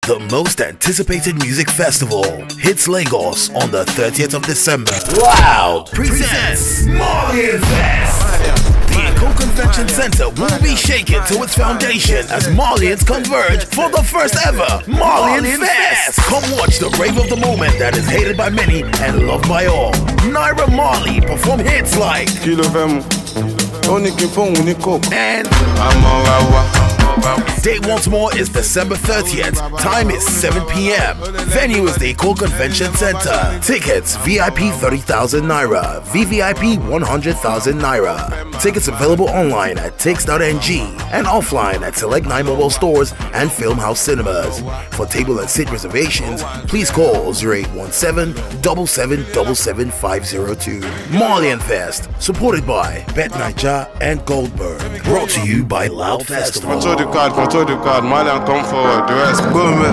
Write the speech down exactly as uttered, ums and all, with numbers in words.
The most anticipated music festival hits Lagos on the thirtieth of December. Loud presents Marlian Fest. The Eko Convention Center will be shaken to its foundation as Marlians converge for the first ever Marlian Fest. Come watch the rave of the moment that is hated by many and loved by all. Naira Marley perform hits like and date once more is December thirtieth. Time is seven p m Venue is the Eko Convention Center. Tickets V I P thirty thousand naira, V V I P one hundred thousand naira. Tickets available online at tix dot n g and offline at select nine mobile stores and Film House cinemas. For table and seat reservations, please call zero eight one seven, seven seven seven seven five zero two. Marlian Fest, supported by Bet Naija and Goldberg. Brought to you by Loud Festival. Control the card, control the card. Marlian, come forward. The rest, boom.